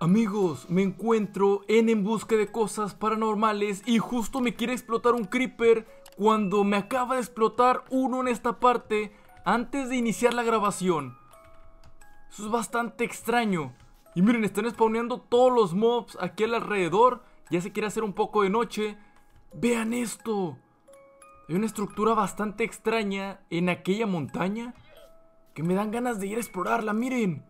Amigos, me encuentro en busca de cosas paranormales y justo me quiere explotar un creeper cuando me acaba de explotar uno en esta parte antes de iniciar la grabación. Eso es bastante extraño. Y miren, están spawneando todos los mobs aquí alrededor. Ya se quiere hacer un poco de noche. Vean esto. Hay una estructura bastante extraña en aquella montaña que me dan ganas de ir a explorarla, miren.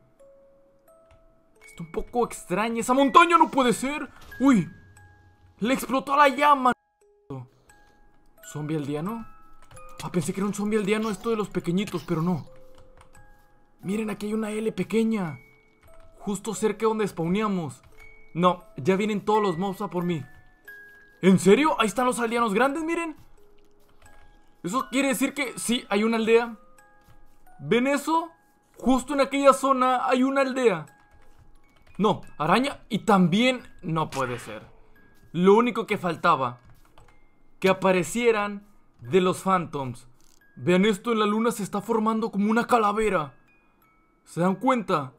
Está un poco extraña. ¡Esa montaña no puede ser! ¡Uy! ¡Le explotó la llama! ¿Zombie aldeano? Ah, pensé que era un zombie aldeano esto de los pequeñitos, pero no. Miren, aquí hay una L pequeña. Justo cerca de donde spawneamos. No, ya vienen todos los mobs a por mí. ¿En serio? Ahí están los aldeanos grandes, miren. Eso quiere decir que sí, hay una aldea. ¿Ven eso? Justo en aquella zona hay una aldea. No, araña. Y también no puede ser. Lo único que faltaba, que aparecieran de los Phantoms. Vean esto, en la luna se está formando como una calavera. ¿Se dan cuenta?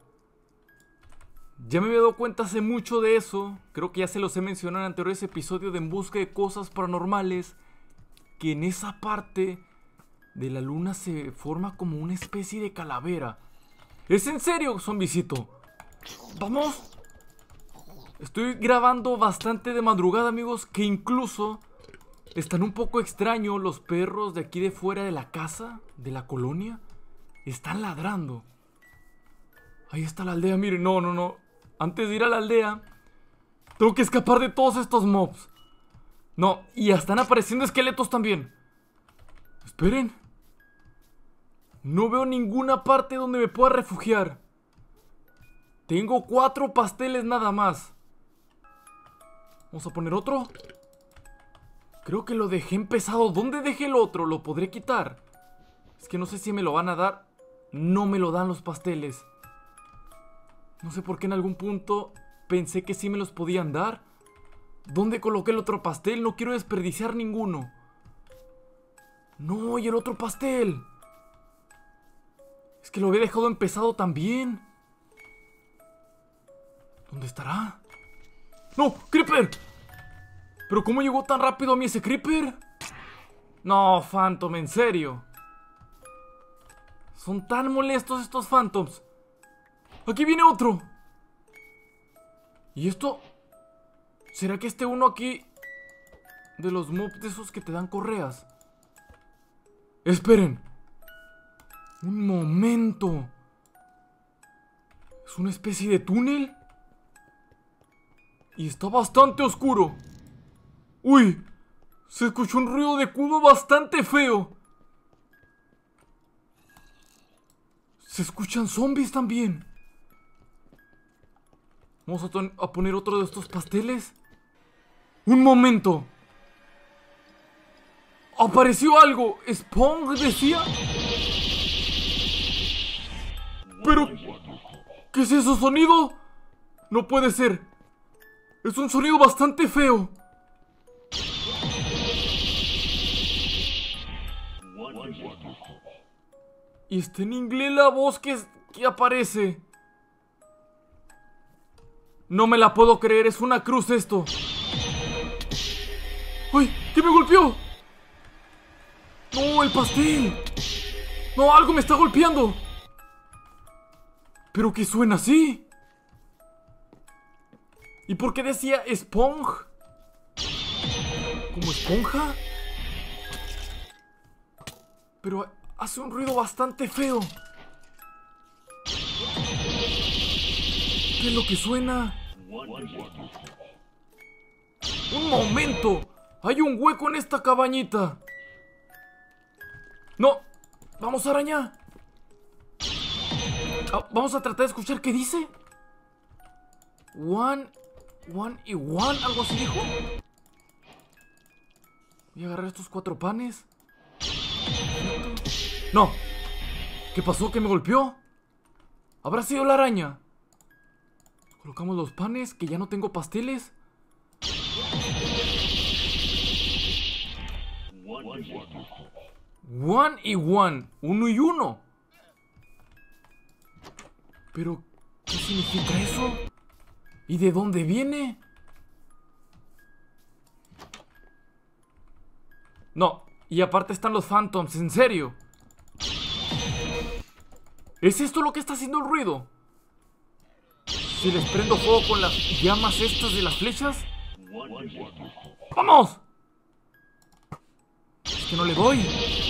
Ya me había dado cuenta hace mucho de eso. Creo que ya se los he mencionado en anteriores episodios de En Busca de Cosas Paranormales, que en esa parte de la luna se forma como una especie de calavera. ¿Es en serio, zombicito? ¡Vamos! Estoy grabando bastante de madrugada, amigos, que incluso están un poco extraños los perros de aquí de fuera de la casa, de la colonia. Están ladrando. Ahí está la aldea, miren, no. Antes de ir a la aldea, tengo que escapar de todos estos mobs. No, y ya están apareciendo esqueletos también. Esperen. No veo ninguna parte donde me pueda refugiar. Tengo 4 pasteles nada más. Vamos a poner otro. Creo que lo dejé empezado. ¿Dónde dejé el otro? ¿Lo podré quitar? Es que no sé si me lo van a dar. No me lo dan los pasteles. No sé por qué en algún punto pensé que sí me los podían dar. ¿Dónde coloqué el otro pastel? No quiero desperdiciar ninguno. No, y el otro pastel. Es que lo había dejado empezado también. ¿Dónde estará? ¡No! ¡Creeper! ¿Pero cómo llegó tan rápido a mí ese creeper? No, Phantom, en serio. Son tan molestos estos Phantoms. ¡Aquí viene otro! ¿Y esto? ¿Será que este uno aquí de los mobs de esos que te dan correas? ¡Esperen! ¡Un momento! ¿Es una especie de túnel? Y está bastante oscuro. ¡Uy! Se escuchó un ruido de cubo bastante feo. Se escuchan zombies también. Vamos a poner otro de estos pasteles. ¡Un momento! ¡Apareció algo! ¿Spong decía? ¿Pero qué es ese sonido? No puede ser. Es un sonido bastante feo. Y está en inglés la voz que aparece. No me la puedo creer, es una cruz esto. ¡Ay! ¿Qué me golpeó? ¡No, el pastel! ¡No, algo me está golpeando! ¿Pero qué suena así? ¿Y por qué decía Spong? ¿Como esponja? Pero hace un ruido bastante feo. ¿Qué es lo que suena? ¡Un momento! ¡Hay un hueco en esta cabañita! ¡No! ¡Vamos, araña! Vamos a tratar de escuchar qué dice. One y one, algo así dijo. Voy a agarrar estos 4 panes. No. ¿Qué pasó? ¿Qué me golpeó? ¿Habrá sido la araña? Colocamos los panes, que ya no tengo pasteles. One y one. Uno y uno. ¿Pero qué significa eso? ¿Y de dónde viene? No, y aparte están los Phantoms, ¿en serio? ¿Es esto lo que está haciendo el ruido? Si les prendo fuego con las llamas estas de las flechas. ¡Vamos! Es que no le doy.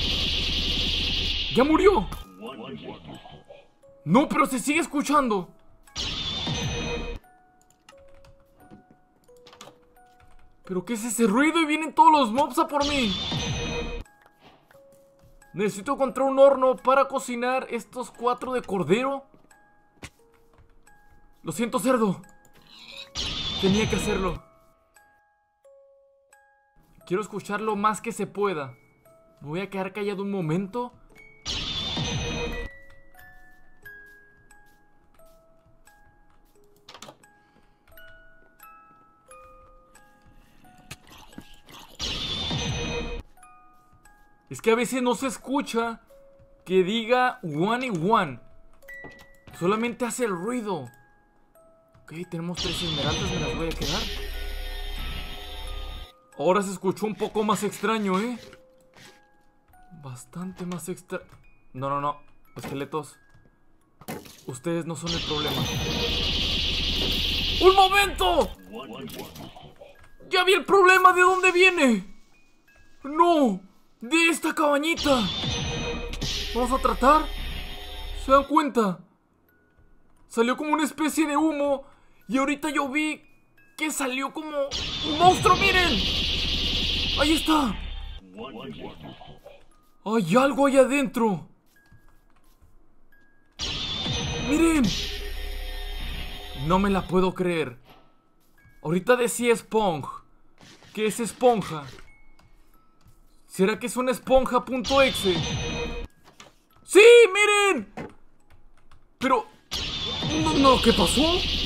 ¡Ya murió! No, pero se sigue escuchando. ¿Pero qué es ese ruido? Y vienen todos los mobs a por mí. Necesito encontrar un horno para cocinar estos 4 de cordero. Lo siento, cerdo. Tenía que hacerlo. Quiero escuchar lo más que se pueda. Me voy a quedar callado un momento. Es que a veces no se escucha que diga one y one. Solamente hace el ruido. Ok, tenemos 3 esmeraldas, me las voy a quedar. Ahora se escuchó un poco más extraño, ¿eh? Bastante más extraño. No, esqueletos. Ustedes no son el problema. ¡Un momento! ¡Ya vi el problema! ¿De dónde viene? ¡No! ¡De esta cabañita! Vamos a tratar. ¿Se dan cuenta? Salió como una especie de humo. Y ahorita yo vi que salió como un monstruo, miren. Ahí está. Hay algo ahí adentro. Miren. No me la puedo creer. Ahorita decía Spong. ¿Qué es esponja? ¿Será que es una esponja.exe? ¡Sí! ¡Miren! Pero... No, ¿qué pasó?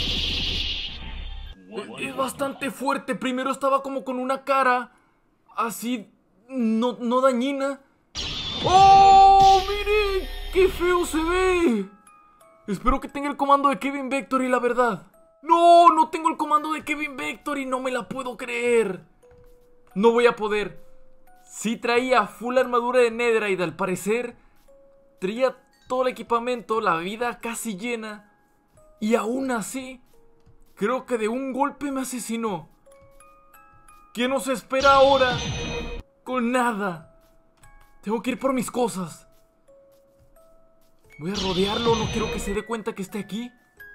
Es bastante fuerte. Primero estaba como con una cara así, no dañina. ¡Oh! ¡Miren! ¡Qué feo se ve! Espero que tenga el comando de Kevin Victory, la verdad. ¡No! No tengo el comando de Kevin Victory. No me la puedo creer. No voy a poder. Sí traía full armadura de Netherite, al parecer. Traía todo el equipamiento, la vida casi llena. Y aún así, creo que de un golpe me asesinó. ¿Qué nos espera ahora? Con nada. Tengo que ir por mis cosas. Voy a rodearlo, no quiero que se dé cuenta que esté aquí.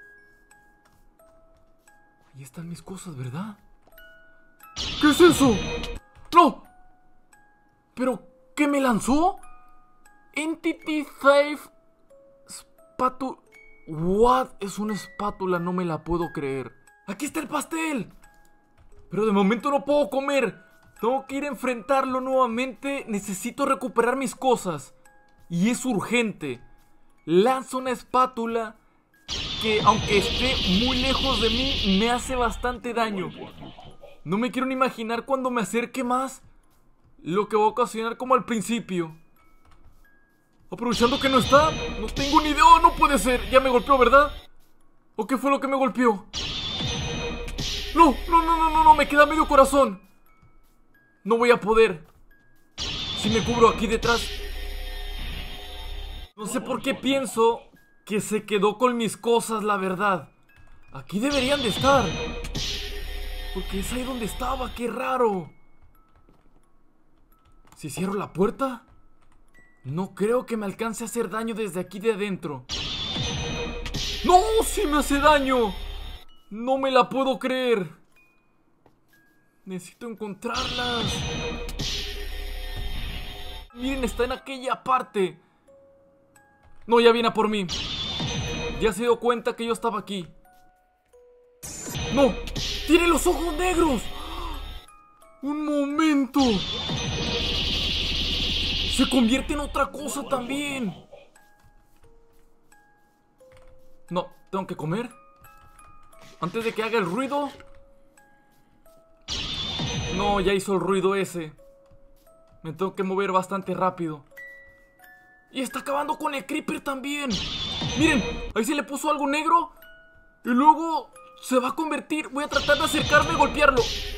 Ahí están mis cosas, ¿verdad? ¿Qué es eso? ¡No! ¿Pero qué me lanzó? Entity Thief Spátula. What? Es una espátula, no me la puedo creer. ¡Aquí está el pastel! Pero de momento no puedo comer. Tengo que ir a enfrentarlo nuevamente. Necesito recuperar mis cosas. Y es urgente. Lanzo una espátula que, aunque esté muy lejos de mí, me hace bastante daño. No me quiero ni imaginar cuando me acerque más lo que va a ocasionar como al principio. Aprovechando que no está, no tengo ni idea. ¡Oh, no puede ser! Ya me golpeó, ¿verdad? ¿O qué fue lo que me golpeó? No, me queda medio corazón. No voy a poder. Si me cubro aquí detrás. No sé por qué pienso que se quedó con mis cosas, la verdad. Aquí deberían de estar. Porque es ahí donde estaba, qué raro. Si cierro la puerta, no creo que me alcance a hacer daño desde aquí de adentro. ¡No! ¡Sí me hace daño! No me la puedo creer. Necesito encontrarlas. Miren, está en aquella parte. No, ya viene a por mí. Ya se dio cuenta que yo estaba aquí. ¡No! ¡Tiene los ojos negros! ¡Un momento! Se convierte en otra cosa también. No, tengo que comer antes de que haga el ruido. No, ya hizo el ruido ese. Me tengo que mover bastante rápido. Y está acabando con el creeper también. Miren, ahí se le puso algo negro. Y luego Se va a convertir. Voy a tratar de acercarme y golpearlo.